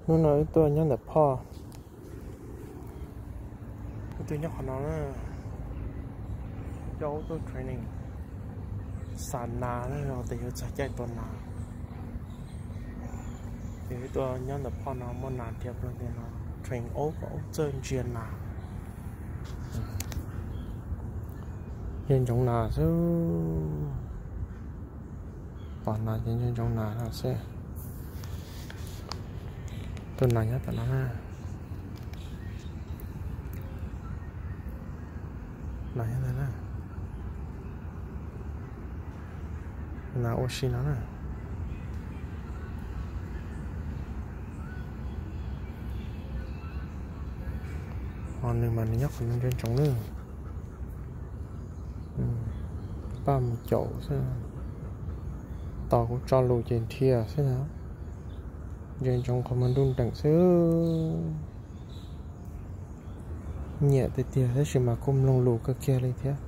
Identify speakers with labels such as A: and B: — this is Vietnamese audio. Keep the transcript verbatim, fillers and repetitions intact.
A: nó nói tôi nhớ là po tôi nhớ nó là cho tôi training sàn nà nó rồi thì sẽ chạy tuần nào thì tôi nhớ là po nó muốn làm tiếp luôn thì nó train ốp ốp chơi chuyên nào trên trong nào chứ còn là trên trong nào nó sẽ tuần này nhá tuần nào ha này thế này là oxy nó nè còn nếu mà nhắc phần trên trong nữa ba một chỗ xem tàu cũng cho lùi trên thia xem nào trên trong không mình đun đằng xứ nhẹ thì tia thế chỉ mà cùng lông lù cơ kia lên thế